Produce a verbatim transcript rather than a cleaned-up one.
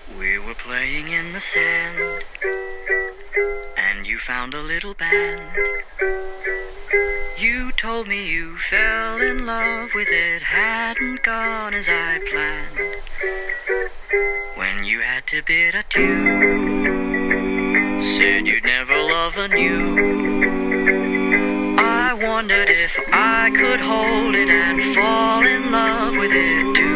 We were playing in the sand, and you found a little band. You told me you fell in love with it, hadn't gone as I planned. When you had to bid adieu, said you'd never love anew. I wondered if I could hold it and fall in love with it too.